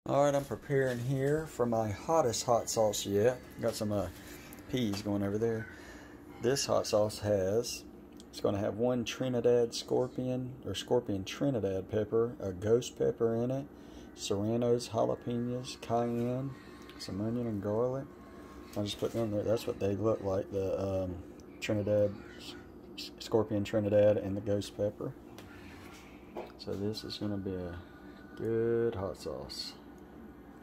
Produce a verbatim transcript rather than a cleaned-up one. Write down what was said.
Alright, I'm preparing here for my hottest hot sauce yet. Got some uh, peas going over there. This hot sauce has, it's going to have one Trinidad Scorpion, or Scorpion Trinidad pepper, a ghost pepper in it, Serrano's, jalapenos, Cayenne, some onion and garlic. I'll just put them there. That's what they look like, the um, Trinidad, Scorpion Trinidad and the ghost pepper. So this is going to be a good hot sauce.